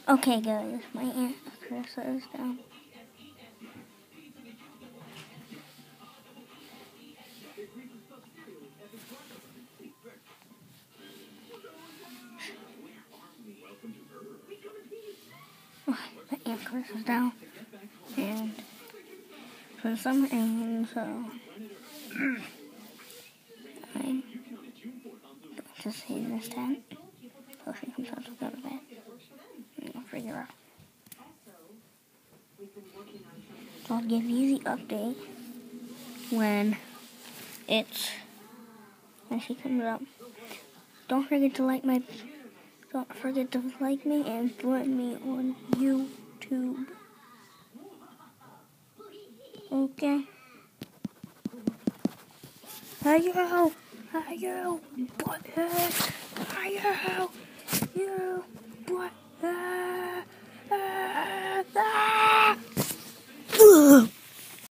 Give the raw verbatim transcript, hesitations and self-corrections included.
Okay, guys, my Aunt Carissa is down. My Aunt Carissa's down, and for some reason, so I'm going to stay in this tent so she comes out to go to bed. And I'll figure out. So I'll give you the update when it's when she comes up. Don't forget to like my. Don't forget to like me and join me on YouTube. Okay. Hi-yo! Hi-yo! Butthead! Hi-yo! You!